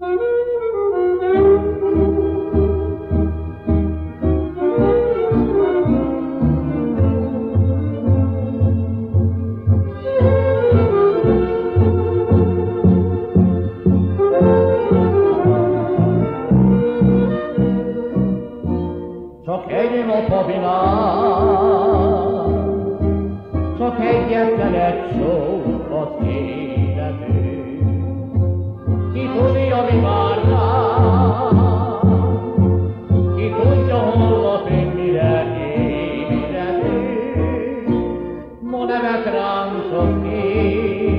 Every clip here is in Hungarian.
Csak egy nap a világ, csak egyetlen egy szó az életünk. Ki tudja, mi vár rám, ki tudja, holnapig mire ébredünk. Ma nevet rántok ki,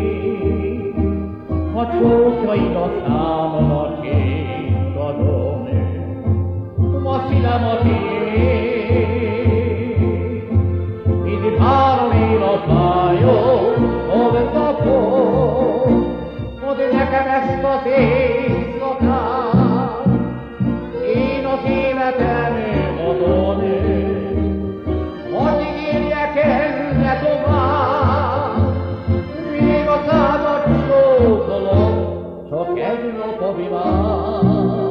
ha csókjaid a számomra készadom. Ma szívem a így három év a fájó, hogy napon, hogy nekem ezt az éjszakát, én az életem adom, hogy ígérjek enne tovább, még a szádat csókolom, csak egy nap a világ.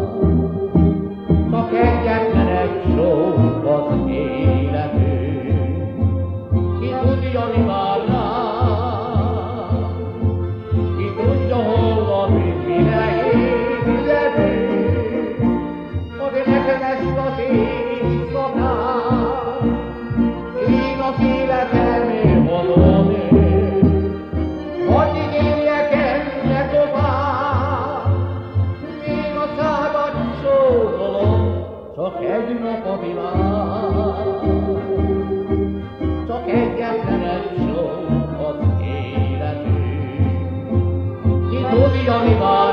Csak egyetlen egy szó az életünk, ki tudja, mi vár rám, ki tudja, holnapig mire ébredünk, hogy nekem ezt az éjszakát, én az életemért adom, hogy ígérjek enne tovább, még a szádat csókolom, csak egy nap a világ, csak egyetlen egy szó az életünk, ki tudja, mi vár.